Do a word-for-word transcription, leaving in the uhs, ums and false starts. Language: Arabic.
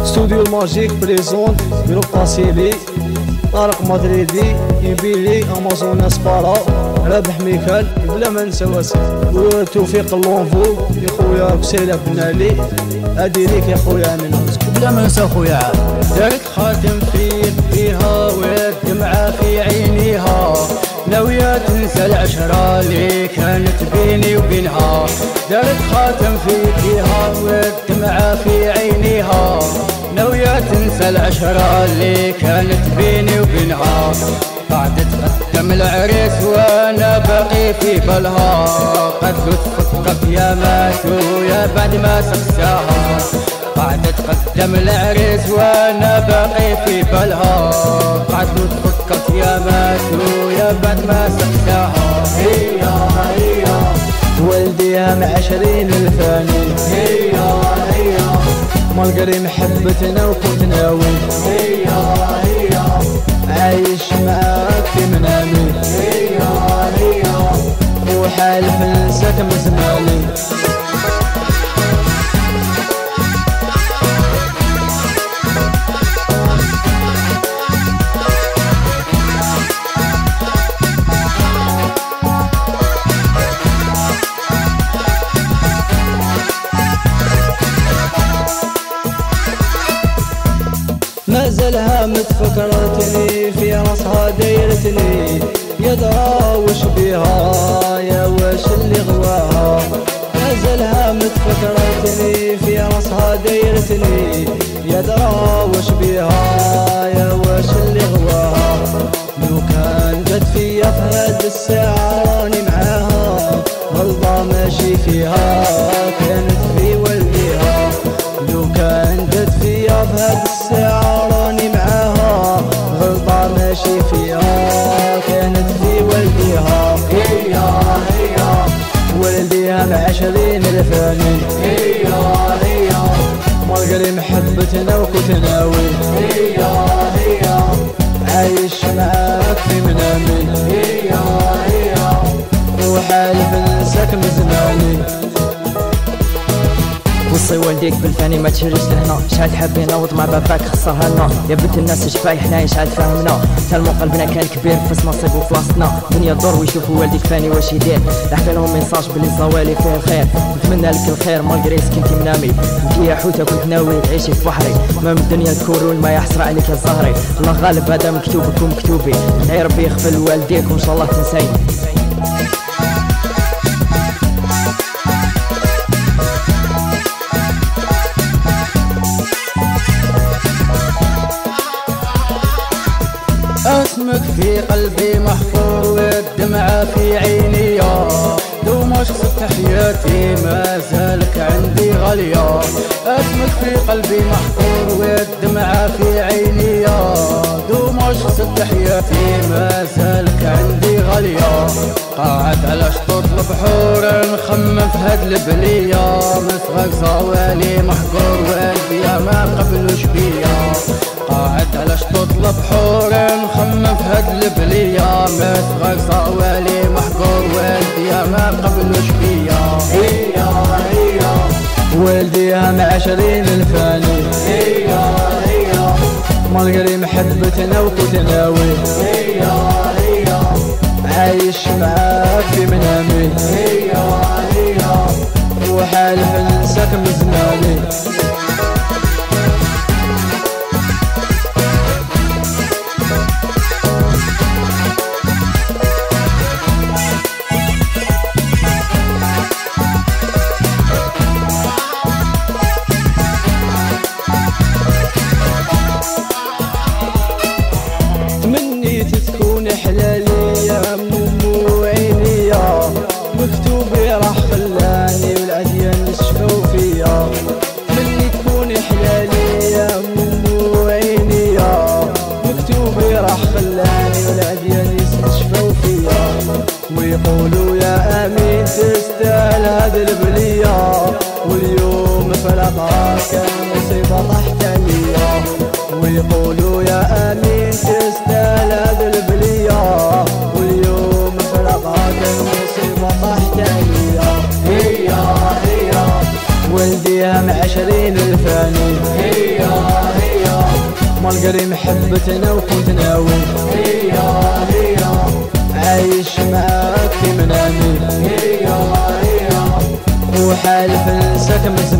ستوديو الماجيك بريزون بيرو باسيلي طارق مدريدي يبيلي امازوناس بارا رابح ميكال بلا ما ننسى واسع وتوفيق اللونفو يا خويا بسيلة بن علي هادي ليك يا خويا من بلا ما ننسى خويا عاد دارت خاتم في يديها والدمعة في عينيها ناوية تنسى العشرة اللي كانت بيني وبينها. دارت خاتم في يديها والدمعة في عينيها ناوية تنسى العشرة اللي كانت بيني وبينها. قعدت قدام العريس وانا باقي في بالها قد تفكك يا ماتو يا بعد ما سقساها. قعدت قدام العريس وانا باقي في بالها قعدت تفكك يا ماتو يا بعد ما سقساها. هي هي ولديها مع عشرين الفاني هي هي مالقري محبتنا وكنت ناوي هي هي عايش معاك في منامي هي هي وحالف ننساك من زماني. ما زالها متفكرتني في راسها دايرتني يا درا وش بيها يا واش اللي غواها. ما زالها متفكرتني في راسها دايرتني يا درا وش بيها يا واش اللي غواها. لو كان جات فيا في هاد الساعة راني معاها غلطة ماشي فيها كانت في والديها. لو كان جات فيا في هاد الساعة راني معاها غلطة ماشي فيها كانت في والديها. هي هي والديها مع عشرين الفاني هي هي مالقري محبتنا وكنت ناوي هي هي عايش معاك في منامي هي هي وحالف ننساك من زماني. وصي والديك بالفاني ما تشريش لهنا شحال حابين نوض مع باباك خسرها لنا يا بنت الناس شفاي حنايا شحال فهمنا تالمو قلبنا كان كبير فاس نصيب وفلاصتنا دنيا دور ويشوفوا والديك فاني واش يدير لحق لهم ميساج بلي الزوالي فيه الخير نتمنى لك الخير مالغري سكنتي منامي انتي يا حوته كنت ناوي تعيشي في بحري ما من الدنيا تكون ما يحسر عليك يا الزهري الله غالب هذا مكتوبك ومكتوبي ندعي ربي يغفر والديك وان شاء الله تنسيني. اسمك في قلبي محفور والدمعة في عيني دومش خسرت حياتي ما زالك عندي غالية. اسمك في قلبي محفور والدمعة في عيني دومش خسرت حياتي ما زالك عندي غالية. قاعد على شطوط البحور نخمم في هاد البلية مسغاك زوالي محقور والديا ما قبلوش بيا. قاعد على شطوط البحور نخمم في هاد البلية مسغاك زوالي محقور والديا ما قبلوش بيا. هي هي والديها مع عشرين الفاني هي هي مالقري محبتنا وكنت ناوي هي هي عايش معاك في منامي هي هي وحالف ننساك من زماني. تمنيت تكون حلالي يا مو عيني مكتوبي راح خلاني والعديان شفاو فيا. تمنيت تكون حلالي يا مو عيني مكتوبي راح خلاني والعديان شفاو فيا. ويقولوا يا امين تستاهل هاد البليه واليوم فراقها كان مصيبه طاحت عليا. ويقولوا يا امين تستاهل هاد البليه واليوم فراقها كان مصيبه طاحت عليا. هي هي ولديها معشرين الفاني. هي هي ما لقري محبتنا وكنت ناوي. هي هي عايش معاك في منامي. هي هي وحالف انساك